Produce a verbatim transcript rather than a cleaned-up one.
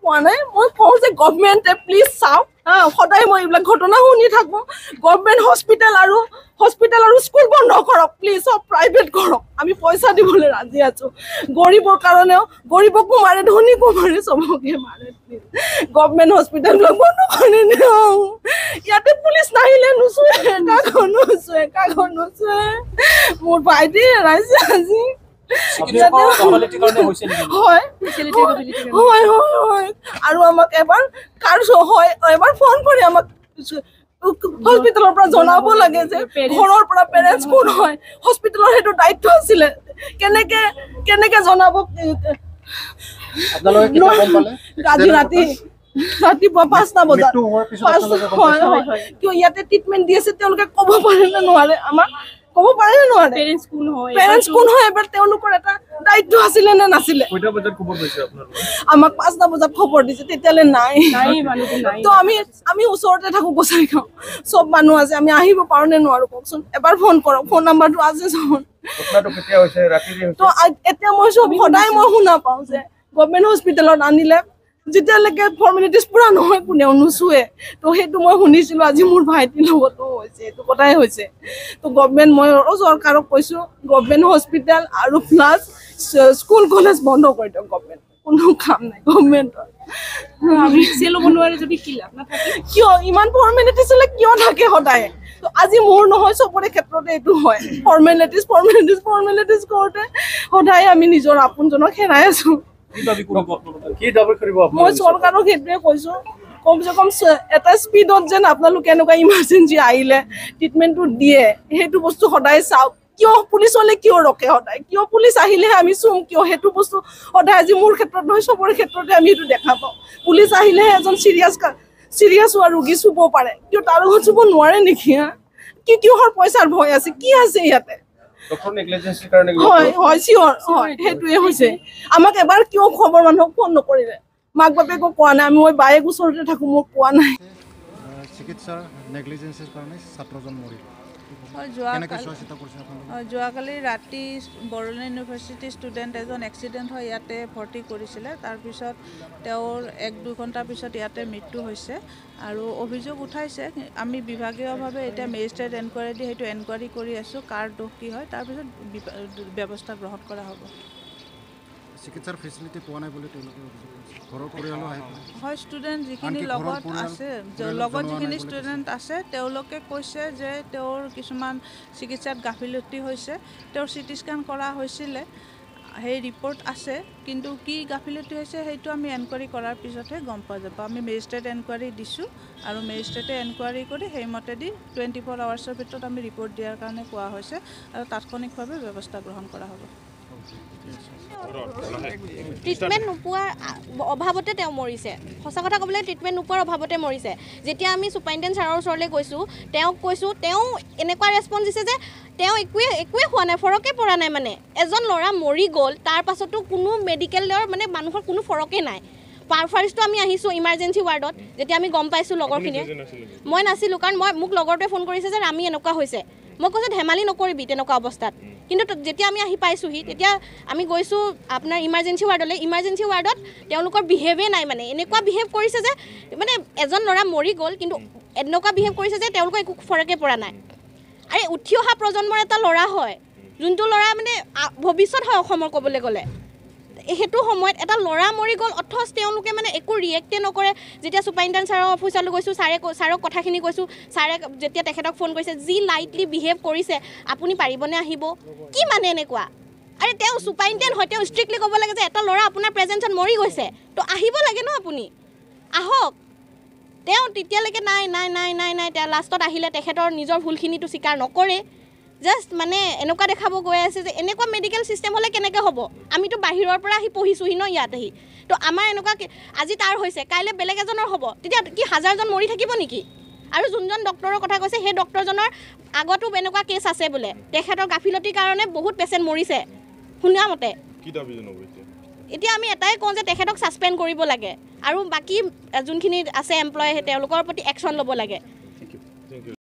পোৱা নাই মই কওঁ যে গভৰ্ণমেণ্টে প্লিজ চাওক হা সদায় মই এইবিলাক ঘটনা শুনি থাকোঁ গভৰ্ণমেণ্ট হস্পিটেল আৰু হস্পিটেল আৰু স্কুল বন্ধ কৰক প্লিজ চব প্ৰাইভেট কৰক আমি পইচা দিবলৈ ৰাজি আছোঁ গৰীবৰ কাৰণেও গৰীবকো মাৰে ধনীকো মাৰে চবকে মাৰে প্লিজ গভৰ্ণমেণ্ট হস্পিটেলবিলাক বন্ধ কৰি দিয়ক ইয়াতে পুলিচ নাহিলে নুচুৱে কাকো নুচুৱে কাকো নুচুৱে মোৰ ভাইটি হেৰাইছে আজি আৰু আমাক এবাৰ কাৰ হয় এবাৰ ফোন কৰি আমাক হস্পিটেলৰ পৰা জনাব লাগে যে ঘৰৰ পৰা পেৰেণ্টছ কোন হয় হস্পিটেলৰ সেইটো দায়িত্ব আছিলে কেনেকে কেনেকে জনাব আজি ৰাতি ৰাতিপুৱা পাঁচটা বজাত কিয় ইয়াতে ট্ৰিটমেণ্ট দি আছে তেওঁলোকে ক'ব পাৰে নে নোৱাৰে আমাক ক'ব পাৰে নে নোৱাৰে পেৰেণ্টছ কোন হয় পেৰেণ্টছ কোন হয় এবাৰ তেওঁলোকৰ এটা দায়িত্ব আছিলে নে নাছিলে কেইটা বজাত খবৰ পাইছে আপোনালোকে আমাক পাঁচটা বজাত খবৰ দিছে তেতিয়ালে নাই তো আমি আমি ওচৰতে থাকোঁ গোসাইগাঁও চব মানুহ আছে আমি আহিব পাৰোঁ নে নোৱাৰোঁ কওকচোন এবাৰ ফোন কৰক ফোন নাম্বাৰটো আছে চোন তো এতিয়া মই চব সদায় মই শুনা পাওঁ যে গভৰ্ণমেণ্ট হস্পিটেলত আনিলে যেতিয়ালৈকে ফৰ্মেলিটিজ পুৰা নহয় কোনেও নুচুৱে তো সেইটো মই শুনিছিলোঁ আজি মোৰ ভাইটিৰ লগতো হৈছে এইটো কথাই হৈছে তো গভৰ্ণমেণ্ট মই চৰকাৰক কৈছোঁ গভৰ্ণমেণ্ট হস্পিটেল আৰু প্লাছ স্কুল কলেজ বন্ধ কৰি দিয়ক গভৰ্ণমেণ্ট কোনো কাম নাই গভৰ্ণমেণ্টৰ যদি কিয় ইমান ফৰ্মেলিটিজ হ'লে কিয় থাকে সদায় তো আজি মোৰ নহয় চবৰে ক্ষেত্ৰতে এইটো হয় ফৰ্মেলিটিজ ফৰ্মেলিটিজ ফৰ্মেলিটিজ কৰোঁতে সদায় আমি নিজৰ আপোনজনক হেৰাই আছোঁ মই চৰকাৰক সেইটোৱে কৈছোঁ কমচে কম এটা স্পীডত যেন আপোনালোকে এনেকুৱা ইমাৰ্জেঞ্চি আহিলে ট্ৰিটমেণ্টটো দিয়ে সেইটো বস্তু সদায় চাওক কিয় পুলিচ হ'লে কিয় ৰখে সদায় কিয় পুলিচ আহিলেহে আমি চুম কিয় সেইটো বস্তু সদায় আজি মোৰ ক্ষেত্ৰত নহয় চবৰে ক্ষেত্ৰতে আমি সেইটো দেখা পাওঁ পুলিচ আহিলেহে এজন চিৰিয়াছ চিৰিয়াছ হোৱা ৰোগী চুব পাৰে কিয় তাৰ লগত চুব নোৱাৰে নেকি হা কি কিহৰ পইচাৰ ভয় আছে কি আছে ইয়াতে হয় হয় চিয়ৰ হয় সেইটোৱে হৈছে আমাক এবাৰ কিয় খবৰ মানুহক ফোন নকৰিলে মাক বাপেকক কোৱা নাই আমি মই বায়েক ওচৰতে থাকোঁ মোক কোৱা নাই চিকিৎসাৰ নেগলিজেন্সিৰ কাৰণে ছাত্ৰজন মৰিল যোৱাকালি ৰাতি বড়োলেণ্ড ইউনিভাৰ্চিটিৰ ষ্টুডেণ্ট এজন এক্সিডেণ্ট হৈ ইয়াতে ভৰ্তি কৰিছিলে তাৰপিছত তেওঁৰ এক দুই ঘণ্টাৰ পিছত ইয়াতে মৃত্যু হৈছে আৰু অভিযোগ উঠাইছে আমি বিভাগীয়ভাৱে এতিয়া মেজিষ্ট্ৰেট এনকুৱাৰী দি সেইটো এনকুৱাৰী কৰি আছোঁ কাৰ দোষ কি হয় তাৰপিছত ব্যৱস্থা গ্ৰহণ কৰা হ'ব চিকিৎসাৰ ফেচিলিটি পোৱা নাই বুলি তেওঁলোকে ঘৰৰ পৰিয়ালো হয় ষ্টুডেণ্ট যিখিনি লগত আছে লগত যিখিনি ষ্টুডেণ্ট আছে তেওঁলোকে কৈছে যে তেওঁৰ কিছুমান চিকিৎসাত গাফিলতি হৈছে তেওঁৰ চি টি স্কেন কৰা হৈছিলে সেই ৰিপৰ্ট আছে কিন্তু কি গাফিলতি হৈছে সেইটো আমি এনকুৱাৰী কৰাৰ পিছতহে গম পোৱা যাব আমি মেজিষ্ট্ৰেট এনকুৱাৰী দিছোঁ আৰু মেজিষ্ট্ৰেটে এনকুৱাৰী কৰি সেইমতেদি টুৱেণ্টি ফ'ৰ আৱাৰ্ছৰ ভিতৰত আমি ৰিপৰ্ট দিয়াৰ কাৰণে কোৱা হৈছে আৰু তাৎক্ষণিকভাৱে ব্যৱস্থা গ্ৰহণ কৰা হ'ব ট্ৰিটমেণ্ট নোপোৱাৰ অভাৱতে তেওঁ মৰিছে সঁচা কথা ক'বলৈ ট্ৰিটমেণ্ট নোপোৱাৰ অভাৱতে মৰিছে যেতিয়া আমি ছুপাৰিণ্টেণ্ডেণ্ট ছাৰৰ ওচৰলৈ গৈছোঁ তেওঁক কৈছোঁ তেওঁ এনেকুৱা ৰেছপন্স দিছে যে তেওঁ একোৱে একোৱে হোৱা নাই ফৰকে পৰা নাই মানে এজন ল'ৰা মৰি গ'ল তাৰ পাছতো কোনো মেডিকেলৰ মানে মানুহৰ কোনো ফৰকে নাই ফাৰ্ষ্টটো আমি আহিছোঁ ইমাৰ্জেঞ্চি ৱাৰ্ডত যেতিয়া আমি গম পাইছোঁ লগৰখিনিয়ে মই নাছিলোঁ কাৰণ মই মোক লগৰটোৱে ফোন কৰিছে যে আমি এনেকুৱা হৈছে মই কৈছোঁ ধেমালি নকৰিবি তেনেকুৱা অৱস্থাত কিন্তু যেতিয়া আমি আহি পাইছোঁহি তেতিয়া আমি গৈছোঁ আপোনাৰ ইমাৰ্জেঞ্চি ৱাৰ্ডলৈ ইমাৰ্জেঞ্চি ৱাৰ্ডত তেওঁলোকৰ বিহেভেই নাই মানে এনেকুৱা বিহেভ কৰিছে যে মানে এজন ল'ৰা মৰি গ'ল কিন্তু এনেকুৱা বিহেভ কৰিছে যে তেওঁলোকৰ একো ফৰকে পৰা নাই আৰে উঠি অহা প্ৰজন্মৰ এটা ল'ৰা হয় যোনটো ল'ৰা মানে ভৱিষ্যত হয় অসমৰ ক'বলৈ গ'লে সেইটো সময়ত এটা ল'ৰা মৰি গ'ল অথচ তেওঁলোকে মানে একো ৰিয়েক্টে নকৰে যেতিয়া ছুপাৰিণ্টেণ্ডেণ্ট ছাৰৰ অফিচলৈ গৈছোঁ ছাৰে ছাৰক কথাখিনি কৈছোঁ ছাৰে যেতিয়া তেখেতক ফোন কৰিছে যি লাইটলি বিহেভ কৰিছে আপুনি পাৰিবনে আহিব কি মানে এনেকুৱা আৰে তেওঁ ছুপাৰিণ্টেণ্ডেণ্ট হয় তেওঁ ষ্ট্ৰিক্টলি ক'ব লাগে যে এটা ল'ৰা আপোনাৰ প্ৰেজেঞ্চত মৰি গৈছে তো আহিব লাগে ন আপুনি আহক তেওঁ তেতিয়ালৈকে নাই নাই নাই নাই নাই তেওঁ লাষ্টত আহিলে তেখেতৰ নিজৰ ভুলখিনিতো স্বীকাৰ নকৰে জাষ্ট মানে এনেকুৱা দেখাব গৈ আছে যে এনেকুৱা মেডিকেল চিষ্টেম হ'লে কেনেকৈ হ'ব আমিতো বাহিৰৰ পৰা আহি পঢ়িছোঁহি ন ইয়াত আহি তো আমাৰ এনেকুৱা আজি তাৰ হৈছে কাইলৈ বেলেগ এজনৰ হ'ব তেতিয়া কি হাজাৰজন মৰি থাকিব নেকি আৰু যোনজন ডক্টৰৰ কথা কৈছে সেই ডক্টৰজনৰ আগতো এনেকুৱা কেছ আছে বোলে তেখেতৰ গাফিলতিৰ কাৰণে বহুত পেচেণ্ট মৰিছে শুনা মতে এতিয়া আমি এটাই কওঁ যে তেখেতক ছাছপেণ্ড কৰিব লাগে আৰু বাকী যোনখিনি আছে এমপ্লয় তেওঁলোকৰ প্ৰতি একশ্যন ল'ব লাগে